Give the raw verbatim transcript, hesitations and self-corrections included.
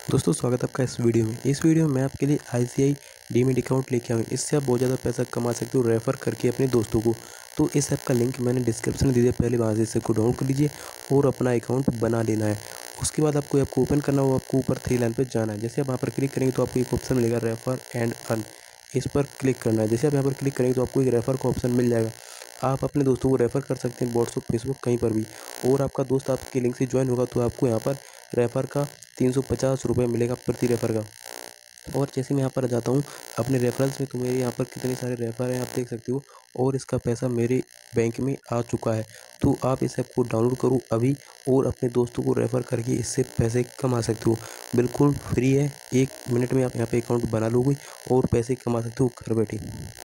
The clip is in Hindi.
दोस्तों स्वागत है आपका इस वीडियो में। इस वीडियो में मैं आपके लिए आई सी आई डीमैट अकाउंट लेके आऊँ। इससे आप बहुत ज़्यादा पैसा कमा सकते हो रेफ़र करके अपने दोस्तों को। तो इस ऐप का लिंक मैंने डिस्क्रिप्शन में दे दिया, पहले वहाँ से इसे को डाउनलोड कर लीजिए और अपना अकाउंट बना लेना है। उसके बाद आपको ऐप को ओपन करना होगा, आपको ऊपर थ्री लाइन पर जाना है। जैसे आप वहाँ पर क्लिक करेंगे तो आपको एक ऑप्शन मिलेगा रेफ़र एंड अर्न, इस पर क्लिक करना है। जैसे आप यहाँ पर क्लिक करेंगे तो आपको एक रेफ़र का ऑप्शन मिल जाएगा। आप अपने दोस्तों को रेफ़र कर सकते हैं व्हाट्सएप, फेसबुक, कहीं पर भी। और आपका दोस्त आपके लिंक से ज्वाइन होगा तो आपको यहाँ पर रेफ़र का तीन सौ पचास रुपये मिलेगा प्रति रेफ़र का। और जैसे मैं यहाँ पर जाता हूँ अपने रेफरेंस में, तो मेरे यहाँ पर कितने सारे रेफ़र हैं आप देख सकते हो, और इसका पैसा मेरे बैंक में आ चुका है। तो आप इस ऐप को डाउनलोड करो अभी और अपने दोस्तों को रेफ़र करके इससे पैसे कमा सकते हो। बिल्कुल फ्री है, एक मिनट में आप यहाँ पे अकाउंट बना लोगे और पैसे कमा सकते हो घर बैठे।